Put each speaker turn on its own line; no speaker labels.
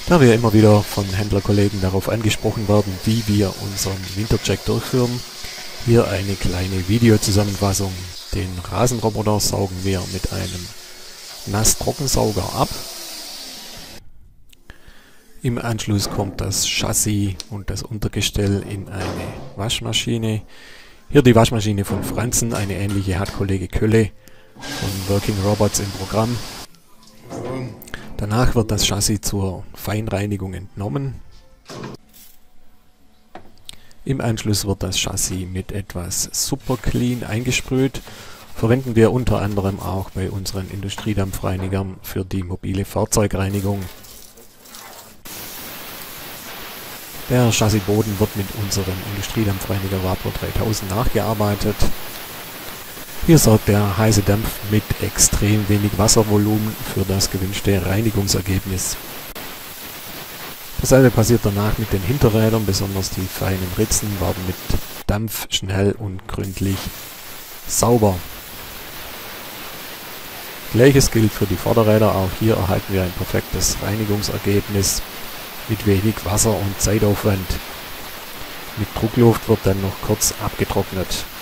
Da wir immer wieder von Händlerkollegen darauf angesprochen werden, wie wir unseren Wintercheck durchführen, hier eine kleine Videozusammenfassung. Den Rasenroboter saugen wir mit einem Nass-Trockensauger ab. Im Anschluss kommt das Chassis und das Untergestell in eine Waschmaschine. Hier die Waschmaschine von Franzen, eine ähnliche hat Kollege Kölle von Working Robots im Programm. Danach wird das Chassis zur Feinreinigung entnommen. Im Anschluss wird das Chassis mit etwas Super Clean eingesprüht. Verwenden wir unter anderem auch bei unseren Industriedampfreinigern für die mobile Fahrzeugreinigung. Der Chassisboden wird mit unserem Industriedampfreiniger Vapor 3000 nachgearbeitet. Hier sorgt der heiße Dampf mit extrem wenig Wasservolumen für das gewünschte Reinigungsergebnis. Dasselbe passiert danach mit den Hinterrädern, besonders die feinen Ritzen werden mit Dampf schnell und gründlich sauber. Gleiches gilt für die Vorderräder, auch hier erhalten wir ein perfektes Reinigungsergebnis mit wenig Wasser und Zeitaufwand. Mit Druckluft wird dann noch kurz abgetrocknet.